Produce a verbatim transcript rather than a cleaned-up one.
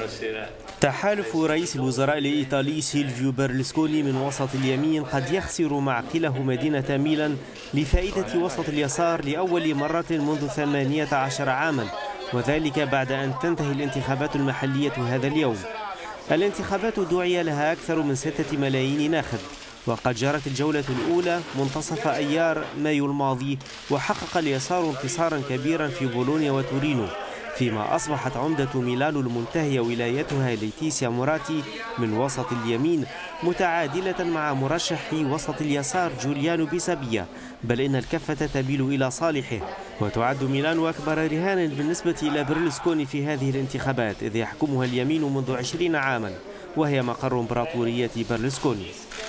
تحالف رئيس الوزراء الإيطالي سيلفيو بيرلسكوني من وسط اليمين قد يخسر معقله مدينة ميلان لفائدة وسط اليسار لأول مرة منذ ثمانية عشر عاما، وذلك بعد أن تنتهي الانتخابات المحلية هذا اليوم. الانتخابات دعي لها أكثر من ستة ملايين ناخب، وقد جرت الجولة الأولى منتصف أيار مايو الماضي، وحقق اليسار انتصارا كبيرا في بولونيا وتورينو، فيما أصبحت عمدة ميلانو المنتهية ولايتها ليتيسيا موراتي من وسط اليمين متعادلة مع مرشح وسط اليسار جوليانو بيسابيا، بل إن الكفة تميل إلى صالحه. وتعد ميلانو أكبر رهان بالنسبة إلى بيرلسكوني في هذه الانتخابات، إذ يحكمها اليمين منذ عشرين عاما، وهي مقر إمبراطورية بيرلسكوني.